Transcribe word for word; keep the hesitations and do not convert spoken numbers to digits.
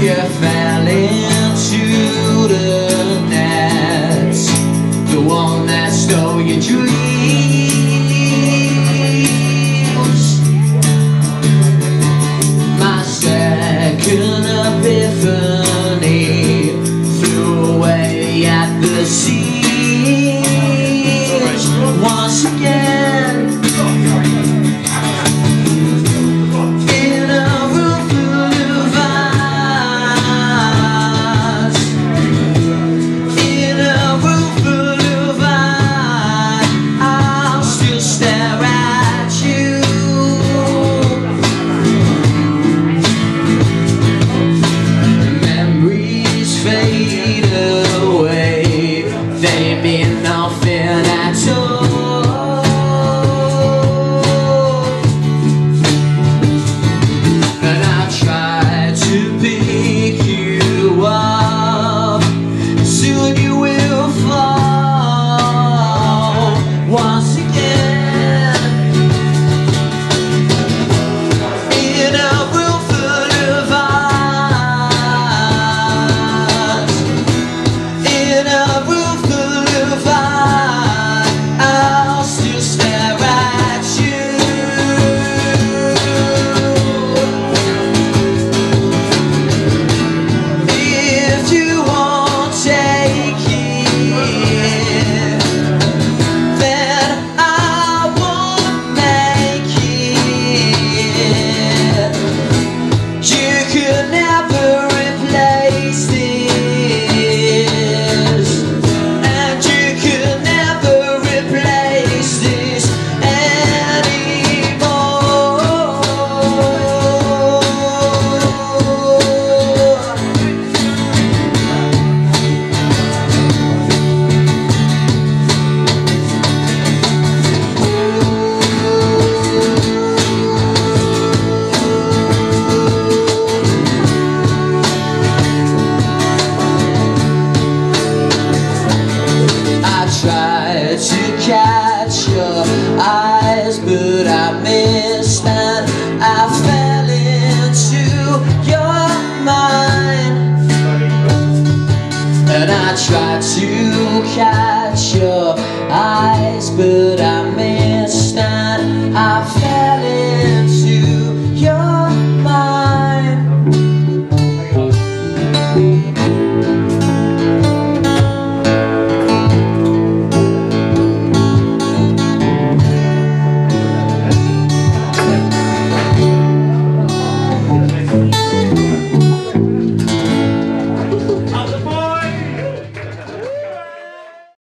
You fell into the net, the one that stole your dreams. My second epiphany flew away at the seams once again. But I missed and I fell into your mind, and I tried to catch your eyes, but I missed.